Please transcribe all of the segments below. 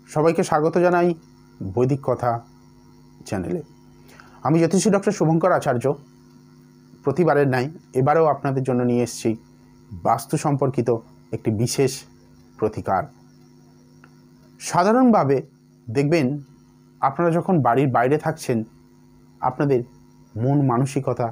সবাইকে স্বাগত জানাই বৈদিক কথা চ্যানেলে। আমি জ্যোতিষী ডক্টর শুভঙ্কর আচার্য। প্রতিবারের ন্যায় এবারেও আপনাদের জন্য নিয়ে এসেছি বাস্তু সম্পর্কিত একটি বিশেষ প্রতিকার। সাধারণভাবে দেখবেন আপনারা যখন বাড়ির বাইরে থাকছেন আপনাদের মন মানসিকতা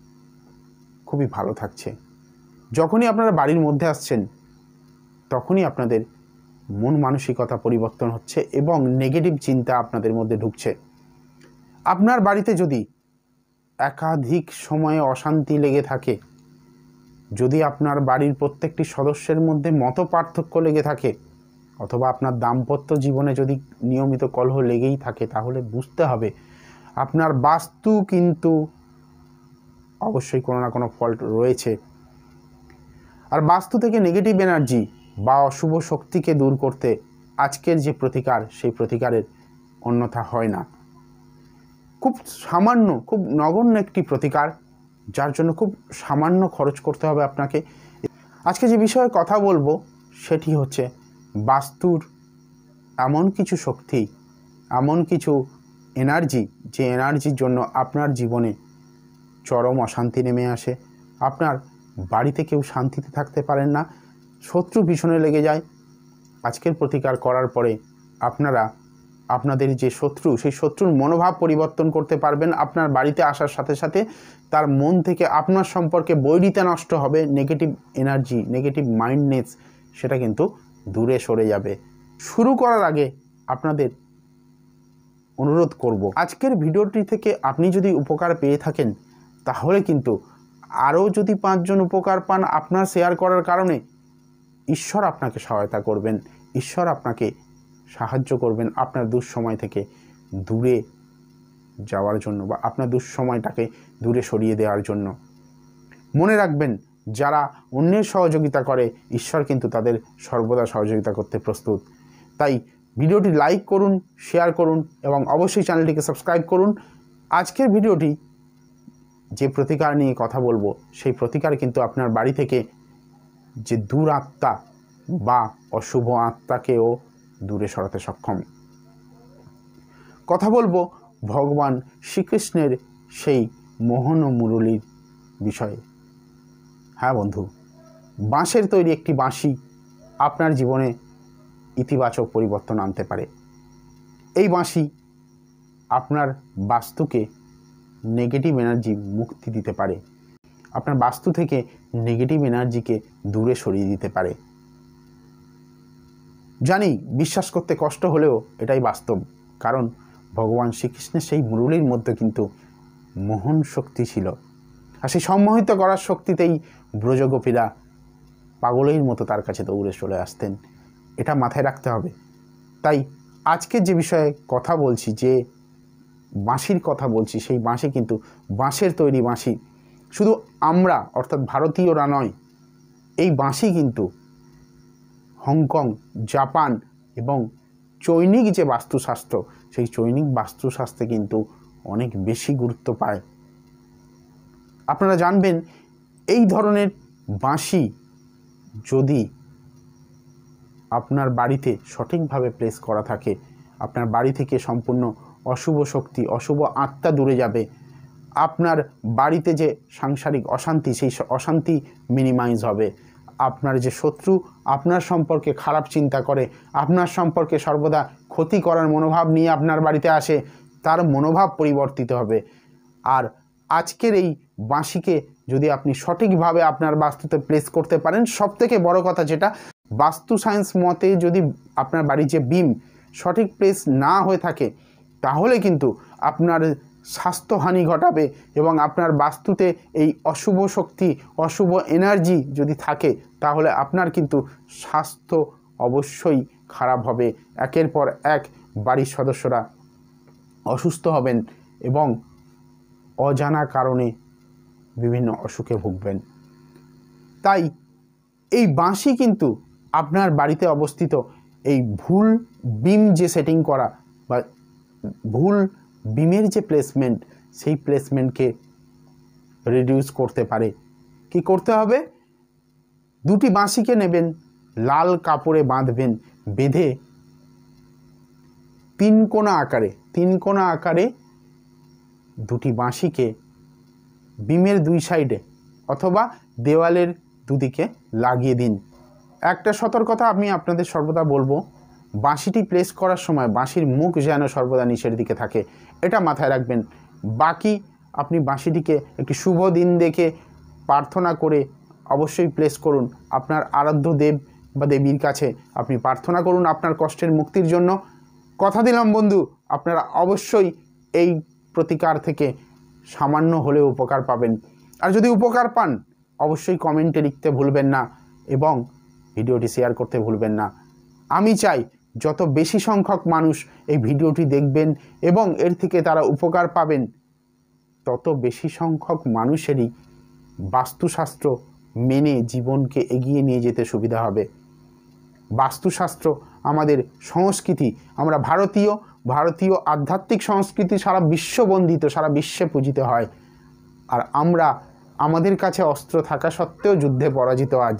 খুবই ভালো থাকছে। যখনই আপনারা বাড়ির মধ্যে আসছেন তখনই আপনাদের মন মানসিকতা পরিবর্তন হচ্ছে এবং নেগেটিভ চিন্তা আপনাদের মধ্যে ঢুকছে। আপনার বাড়িতে যদি একাধিক সময়ে অশান্তি লেগে থাকে, যদি আপনার বাড়ির প্রত্যেকটি সদস্যের মধ্যে মত পার্থক্য লেগে থাকে, অথবা আপনার দাম্পত্য জীবনে যদি নিয়মিত কলহ লেগেই থাকে, তাহলে বুঝতে হবে আপনার বাস্তু কিন্তু অবশ্যই কোনো না কোনো ফল্ট রয়েছে। আর বাস্তু থেকে নেগেটিভ এনার্জি বা অশুভ শক্তিকে দূর করতে আজকের যে প্রতিকার, সেই প্রতিকারের অন্যথা হয় না। খুব সামান্য, খুব নগণ্য একটি প্রতিকার, যার জন্য খুব সামান্য খরচ করতে হবে আপনাকে। আজকে যে বিষয়ে কথা বলবো সেটি হচ্ছে বাস্তুর এমন কিছু শক্তি, এমন কিছু এনার্জি, যে এনার্জির জন্য আপনার জীবনে চরম অশান্তি নেমে আসে। আপনার বাড়িতে কেউ শান্তিতে থাকতে পারেন না, শত্রু ভীষণে লেগে যায়। আজকের প্রতিকার করার পরে আপনারা আপনাদের যে শত্রু, সেই শত্রুর মনোভাব পরিবর্তন করতে পারবেন। আপনার বাড়িতে আসার সাথে সাথে তার মন থেকে আপনার সম্পর্কে বৈরিতা নষ্ট হবে, নেগেটিভ এনার্জি, নেগেটিভ মাইন্ডনেস সেটা কিন্তু দূরে সরে যাবে। শুরু করার আগে আপনাদের অনুরোধ করব, আজকের ভিডিওটি থেকে আপনি যদি উপকার পেয়ে থাকেন তাহলে কিন্তু আরও যদি 5 জন উপকার পান আপনার শেয়ার করার কারণে, ঈশ্বর আপনাকে সহায়তা করবেন, ঈশ্বর আপনাকে সাহায্য করবেন আপনার দুঃসময় থেকে দূরে যাওয়ার জন্য, বা আপনার দুঃসময়টাকে দূরে সরিয়ে দেওয়ার জন্য। মনে রাখবেন, যারা অন্যের সহযোগিতা করে ঈশ্বর কিন্তু তাদের সর্বদা সহযোগিতা করতে প্রস্তুত। তাই ভিডিওটি লাইক করুন, শেয়ার করুন এবং অবশ্যই চ্যানেলটিকে সাবস্ক্রাইব করুন। আজকের ভিডিওটি যে প্রতিকার নিয়ে কথা বলবো, সেই প্রতিকার কিন্তু আপনার বাড়ি থেকে যে দুরাত্মা বা অশুভ আত্মাকেও দূরে সরাতে সক্ষম। কথা বলবো ভগবান শ্রীকৃষ্ণের সেই মোহন ও মুরলীর বিষয়ে। হ্যাঁ বন্ধু, বাঁশের তৈরি একটি বাঁশি আপনার জীবনে ইতিবাচক পরিবর্তন আনতে পারে। এই বাঁশি আপনার বাস্তুকে নেগেটিভ এনার্জি মুক্তি দিতে পারে, আপনার বাস্তু থেকে নেগেটিভ এনার্জিকে দূরে সরিয়ে দিতে পারে। জানি বিশ্বাস করতে কষ্ট হলেও এটাই বাস্তব, কারণ ভগবান শ্রীকৃষ্ণের সেই মুরলীর মধ্যে কিন্তু মোহন শক্তি ছিল, আর সেই সম্মোহিত করার শক্তিতেই ব্রজগোপীরা পাগলের মতো তার কাছে দৌড়ে চলে আসতেন। এটা মাথায় রাখতে হবে। তাই আজকে যে বিষয়ে কথা বলছি, যে বাঁশির কথা বলছি, সেই বাঁশি কিন্তু বাঁশের তৈরি বাঁশি। শুধু আমরা অর্থাৎ ভারতীয়রা নয়, এই বাঁশি কিন্তু হংকং, জাপান এবং চৈনিক যে বাস্তুশাস্ত্র, সেই চৈনিক বাস্তুশাস্ত্রে কিন্তু অনেক বেশি গুরুত্ব পায়। আপনারা জানবেন, এই ধরনের বাঁশি যদি আপনার বাড়িতে সঠিকভাবে প্লেস করা থাকে, আপনার বাড়ি থেকে সম্পূর্ণ অশুভ শক্তি, অশুভ আত্মা দূরে যাবে। আপনার বাড়িতে যে সাংসারিক অশান্তি, সেই অশান্তি মিনিমাইজ হবে। আপনার যে শত্রু আপনার সম্পর্কে খারাপ চিন্তা করে, আপনার সম্পর্কে সর্বদা ক্ষতি করার মনোভাব নিয়ে আপনার বাড়িতে আসে, তার মনোভাব পরিবর্তিত হবে। আর আজকের এই বাঁশিকে যদি আপনি সঠিকভাবে আপনার বাস্তুতে প্লেস করতে পারেন, সবথেকে বড় কথা যেটা, বাস্তু সায়েন্স মতে যদি আপনার বাড়ির যে বিম সঠিক প্লেস না হয়ে থাকে, তাহলে কিন্তু আপনার স্বাস্থ্যহানি ঘটাবে এবং আপনার বাস্তুতে এই অশুভ শক্তি, অশুভ এনার্জি যদি থাকে, তাহলে আপনার কিন্তু স্বাস্থ্য অবশ্যই খারাপ হবে। একের পর এক বাড়ির সদস্যরা অসুস্থ হবেন এবং অজানা কারণে বিভিন্ন অসুখে ভুগবেন। তাই এই বাঁশি কিন্তু আপনার বাড়িতে অবস্থিত এই ভুল বিম যে সেটিং করা বা ভুল বিমের যে প্লেসমেন্ট, সেই প্লেসমেন্টকে রিডিউস করতে পারে। কি করতে হবে? দুটি বাঁশিকে নেবেন, লাল কাপড়ে বাঁধবেন, বেঁধে তিন কোণা আকারে দুটি বাঁশিকে বিমের দুই সাইডে অথবা দেওয়ালের দুদিকে লাগিয়ে দিন। একটা সতর্কতা আমি আপনাদের সর্বদা বলবো, বাঁশিটি প্লেস করার সময় বাঁশির মুখ যেন সর্বদা নিচের দিকে থাকে, এটা মাথায় রাখবেন। বাকি আপনি বাঁশিটিকে একটি শুভ দিন দেখে প্রার্থনা করে অবশ্যই প্লেস করুন। আপনার আরাধ্য দেব বা দেবীর কাছে আপনি প্রার্থনা করুন আপনার কষ্টের মুক্তির জন্য। কথা দিলাম বন্ধু, আপনারা অবশ্যই এই প্রতিকার থেকে সামান্য হলেও উপকার পাবেন। আর যদি উপকার পান অবশ্যই কমেন্টে লিখতে ভুলবেন না এবং ভিডিওটি শেয়ার করতে ভুলবেন না। আমি চাই যত বেশি সংখ্যক মানুষ এই ভিডিওটি দেখবেন এবং এর থেকে তারা উপকার পাবেন, তত বেশি সংখ্যক মানুষেরই বাস্তুশাস্ত্র মেনে জীবনকে এগিয়ে নিয়ে যেতে সুবিধা হবে। বাস্তুশাস্ত্র আমাদের সংস্কৃতি, আমরা ভারতীয় আধ্যাত্মিক সংস্কৃতি সারা বিশ্ব বন্দিত, সারা বিশ্বে পূজিত হয়। আর আমরা আমাদের কাছে অস্ত্র থাকা সত্ত্বেও যুদ্ধে পরাজিত আজ।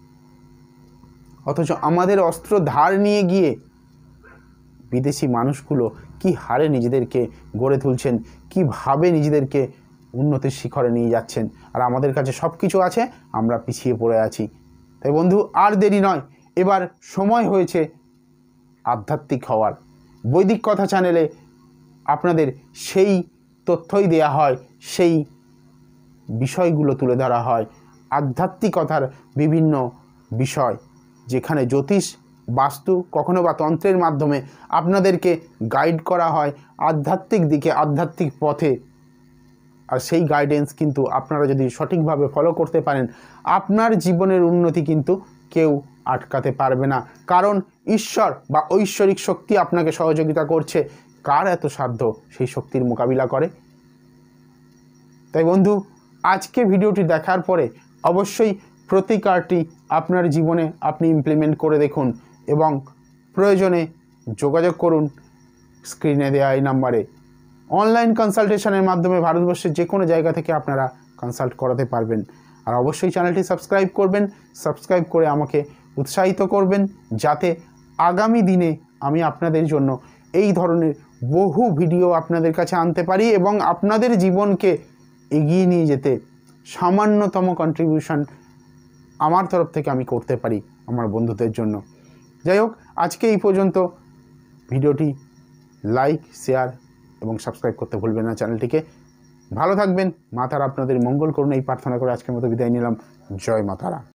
অথচ আমাদের অস্ত্র ধার নিয়ে গিয়ে বিদেশি মানুষগুলো কি হারে নিজেদেরকে গড়ে তুলছেন, কিভাবে নিজেদেরকে উন্নতির শিখরে নিয়ে যাচ্ছেন, আর আমাদের কাছে সব কিছু আছে, আমরা পিছিয়ে পড়ে আছি। তাই বন্ধু, আর দেরি নয়, এবার সময় হয়েছে আধ্যাত্মিক হওয়ার। বৈদিক কথা চ্যানেলে আপনাদের সেই তথ্যই দেয়া হয়, সেই বিষয়গুলো তুলে ধরা হয়, আধ্যাত্মিকতার বিভিন্ন বিষয়, যেখানে জ্যোতিষ, বাস্তু, কখনো বা তন্ত্রের মাধ্যমে আপনাদেরকে গাইড করা হয় আধ্যাত্মিক দিকে, আধ্যাত্মিক পথে। আর সেই গাইডেন্স কিন্তু আপনারা যদি সঠিকভাবে ফলো করতে পারেন, আপনার জীবনের উন্নতি কিন্তু কেউ আটকাতে পারবে না। কারণ ঈশ্বর বা ঐশ্বরিক শক্তি আপনাকে সহযোগিতা করছে। কার এত সাধ্য সেই শক্তির মোকাবিলা করে? তাই বন্ধু, আজকে ভিডিওটি দেখার পরে অবশ্যই প্রতিকারটি আপনার জীবনে আপনি ইমপ্লিমেন্ট করে দেখুন এবং প্রয়োজনে যোগাযোগ করুন স্ক্রিনে দেওয়া এই নাম্বারে। অনলাইন কনসালটেশনের মাধ্যমে ভারতবর্ষের যে কোনো জায়গা থেকে আপনারা কনসাল্ট করাতে পারবেন। আর অবশ্যই চ্যানেলটি সাবস্ক্রাইব করবেন, সাবস্ক্রাইব করে আমাকে উৎসাহিত করবেন, যাতে আগামী দিনে আমি আপনাদের জন্য এই ধরনের বহু ভিডিও আপনাদের কাছে আনতে পারি এবং আপনাদের জীবনকে এগিয়ে নিয়ে যেতে সামান্যতম কন্ট্রিবিউশন আমার তরফ থেকে আমি করতে পারি আমার বন্ধুদের জন্য। যাই হোক, আজকে এই পর্যন্ত। ভিডিওটি লাইক, শেয়ার এবং সাবস্ক্রাইব করতে ভুলবেন না চ্যানেলটিকে। ভালো থাকবেন, মা তারা আপনাদের মঙ্গল করুন এই প্রার্থনা করে আজকের মতো বিদায় নিলাম। জয় মা তারা।